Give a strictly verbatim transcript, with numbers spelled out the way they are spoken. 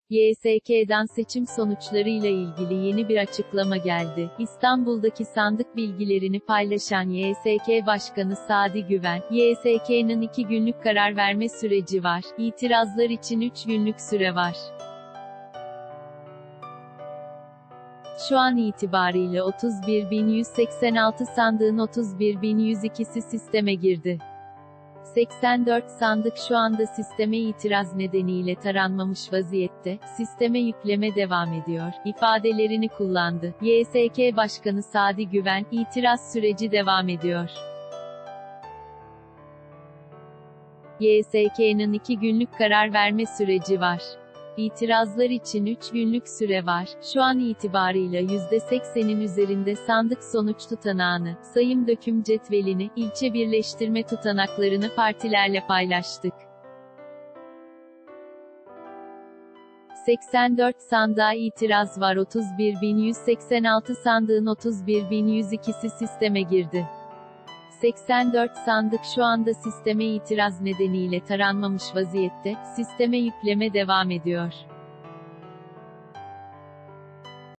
Y S K'dan seçim sonuçlarıyla ilgili yeni bir açıklama geldi. İstanbul'daki sandık bilgilerini paylaşan Y S K Başkanı Sadi Güven, Y S K'nın iki günlük karar verme süreci var, itirazlar için üç günlük süre var. Şu an itibariyle otuz bir bin yüz seksen altı sandığın otuz bir bin yüz ikisi sisteme girdi. seksen dört sandık şu anda sisteme itiraz nedeniyle taranmamış vaziyette, sisteme yükleme devam ediyor, ifadelerini kullandı. Y S K Başkanı Sadi Güven, itiraz süreci devam ediyor. Y S K'nın iki günlük karar verme süreci var. İtirazlar için üç günlük süre var. Şu an itibarıyla yüzde seksenin üzerinde sandık sonuç tutanağını, sayım döküm cetvelini, ilçe birleştirme tutanaklarını partilerle paylaştık. seksen dört sandığa itiraz var. otuz bir bin yüz seksen altı sandığın otuz bir bin yüz ikisi sisteme girdi. seksen dört sandık şu anda sisteme itiraz nedeniyle taranmamış vaziyette, sisteme yükleme devam ediyor.